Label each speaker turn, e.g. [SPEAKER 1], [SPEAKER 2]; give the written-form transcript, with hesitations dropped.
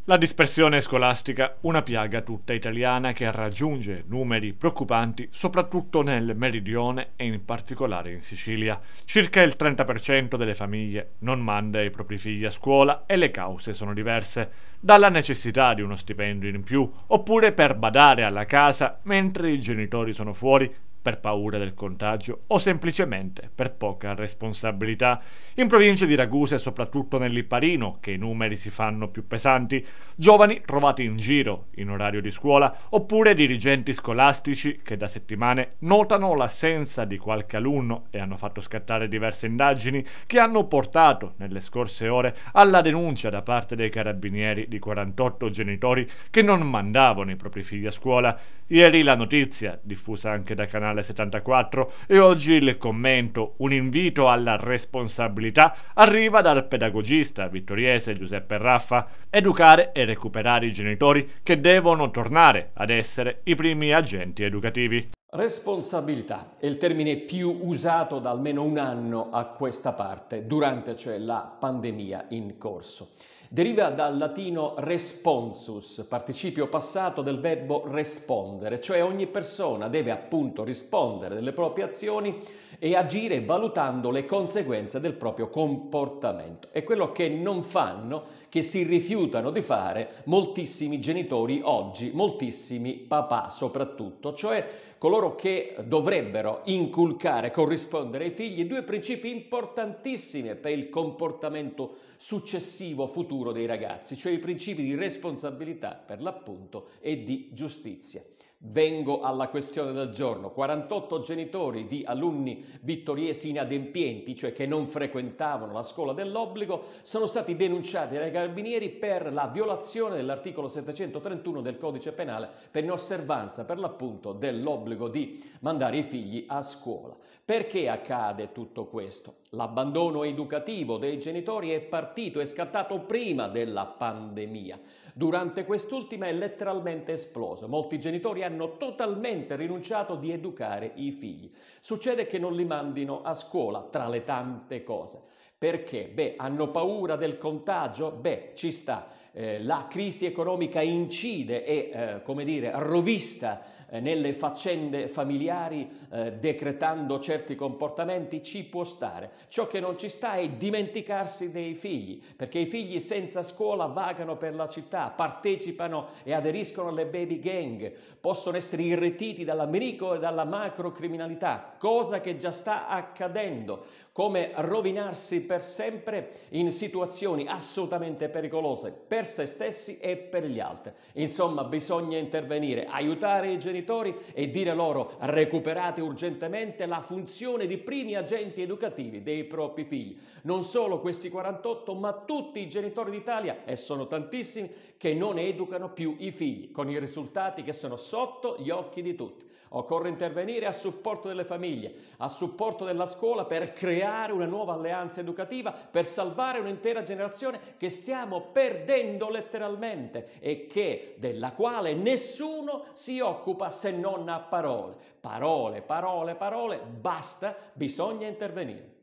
[SPEAKER 1] La dispersione scolastica, una piaga tutta italiana che raggiunge numeri preoccupanti soprattutto nel meridione e in particolare in Sicilia. Circa il 30% delle famiglie non manda i propri figli a scuola e le cause sono diverse, dalla necessità di uno stipendio in più oppure per badare alla casa mentre i genitori sono fuori per paura del contagio o semplicemente per poca responsabilità. In provincia di Ragusa e soprattutto nel Lipparino, che i numeri si fanno più pesanti, giovani trovati in giro in orario di scuola oppure dirigenti scolastici che da settimane notano l'assenza di qualche alunno e hanno fatto scattare diverse indagini che hanno portato nelle scorse ore alla denuncia da parte dei carabinieri di 48 genitori che non mandavano i propri figli a scuola. Ieri la notizia, diffusa anche da Canale 74, e oggi il commento, un invito alla responsabilità, arriva dal pedagogista vittoriese Giuseppe Raffa. Educare e recuperare i genitori che devono tornare ad essere i primi agenti educativi.
[SPEAKER 2] Responsabilità è il termine più usato da almeno un anno a questa parte, durante cioè la pandemia in corso. Deriva dal latino responsus, participio passato del verbo rispondere, cioè ogni persona deve appunto rispondere delle proprie azioni e agire valutando le conseguenze del proprio comportamento. È quello che non fanno, che si rifiutano di fare moltissimi genitori oggi, moltissimi papà soprattutto, cioè coloro che dovrebbero inculcare, corrispondere ai figli due principi importantissimi per il comportamento successivo futuro dei ragazzi, cioè i principi di responsabilità per l'appunto e di giustizia. Vengo alla questione del giorno. 48 genitori di alunni vittoriesi inadempienti, cioè che non frequentavano la scuola dell'obbligo, sono stati denunciati dai carabinieri per la violazione dell'articolo 731 del codice penale per inosservanza per l'appunto dell'obbligo di mandare i figli a scuola. Perché accade tutto questo? L'abbandono educativo dei genitori è scattato prima della pandemia. Durante quest'ultima è letteralmente esploso. Molti genitori hanno totalmente rinunciato di educare i figli. Succede che non li mandino a scuola, tra le tante cose. Perché? Hanno paura del contagio? Ci sta. La crisi economica incide e, rovista nelle faccende familiari, decretando certi comportamenti. Ci può stare. Ciò che non ci sta è dimenticarsi dei figli, perché i figli senza scuola vagano per la città, partecipano e aderiscono alle baby gang, possono essere irretiti dalla micro e dalla macro criminalità, cosa che già sta accadendo, come rovinarsi per sempre in situazioni assolutamente pericolose per se stessi e per gli altri. Insomma, bisogna intervenire, aiutare i genitori e dire loro: recuperate urgentemente la funzione di primi agenti educativi dei propri figli. Non solo questi 48, ma tutti i genitori d'Italia, e sono tantissimi, che non educano più i figli, con i risultati che sono sotto gli occhi di tutti. Occorre intervenire a supporto delle famiglie, a supporto della scuola, per creare una nuova alleanza educativa, per salvare un'intera generazione che stiamo perdendo letteralmente e della quale nessuno si occupa se non a parole. Parole, parole, parole, basta, bisogna intervenire.